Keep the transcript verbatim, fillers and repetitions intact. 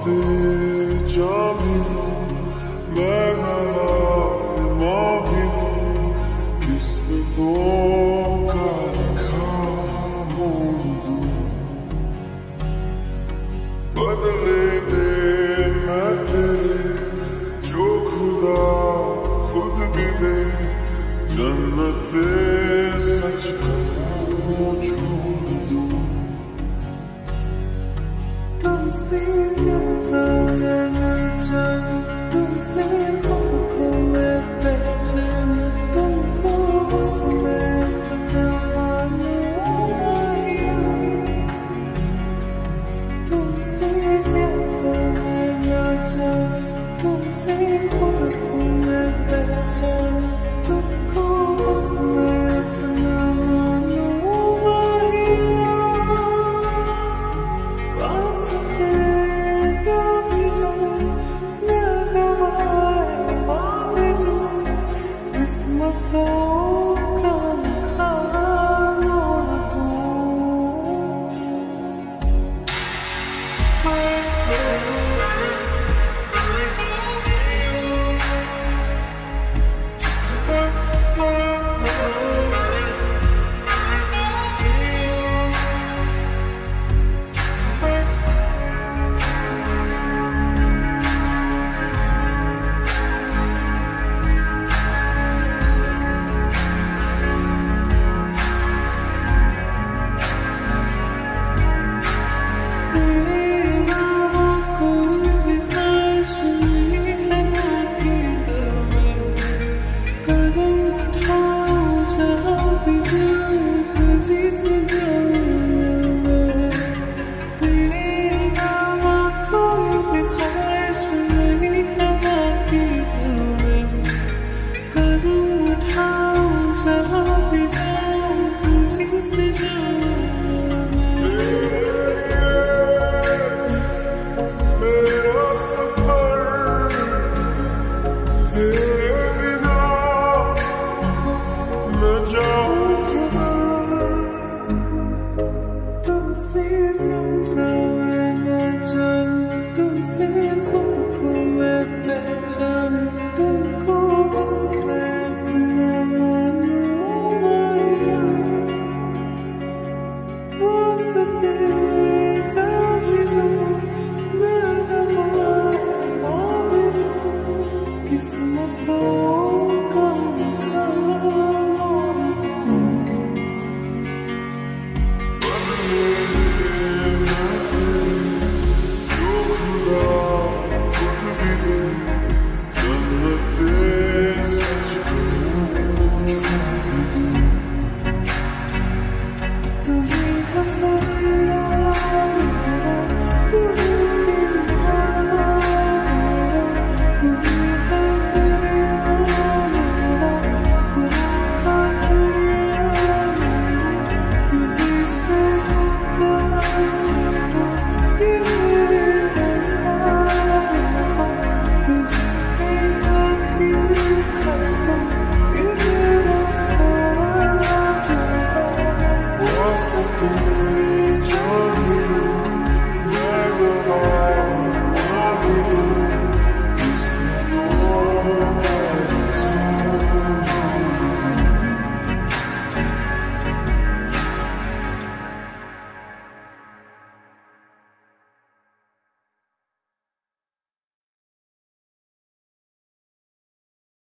वास्ते जा भी दूं, मैं गवाए माँ भी दूं, किस्मतों का लिखा मोड़ दूं। बदले में मैं तेरे जो खुदा खुद भी दे, जन्नते सच करूं छोड़ दूं। तुमसे ज्यादा मैं न जानूं, तुमसे खुद को मैं पहचानूं, तुमको बस मैं अपना मानूं माहिया। तुमसे ज्यादा मैं न जानूं, तुमसे खुद को मैं पहचानूं, तुमको बस मैं अपना मानूं माहिया। वास्ते जा भी दूं, मैं गवाए माँ भी दूं, किस्मतों का लिखा मोड़ दूं। तेरे अलावा कोई भी ख्वाहिश नहीं है बाकी दिल में, कदम उठाऊं जहाँ भी जाऊं तुझी से जाऊं मैं। तेरे अलावा कोई भी ख्वाहिश नहीं है बाकी दिल में, कदम उठाऊं जहाँ भी जाऊं तुझी से जाऊं मैं। मेरा सफर तेरे बिना न जाऊं किधर। तुमसे ज्यादा मैं न जानूं, तुमसे खुद को मैं पहचानूं, तुमको बस मैं अपना मानूं माहिया। वास्ते जा भी दूं, मैं गवाए माँ भी दूं, किस्मतों का लिखा मोड़ दूं। बदले में मैं तेरे जो खुदा खुद भी दे, जन्नते सच करूं छोड़ दूं। तू ही है सवेरा मेरा, तू ही किनारा मेरा, तू ही है दरिया मेरा, खुदा का जरिया मेरा, तुझे से होता शुरू ये मेरा कारवां, तुझे पे जाके खत्म ये मेरा सारा जहां। वास्ते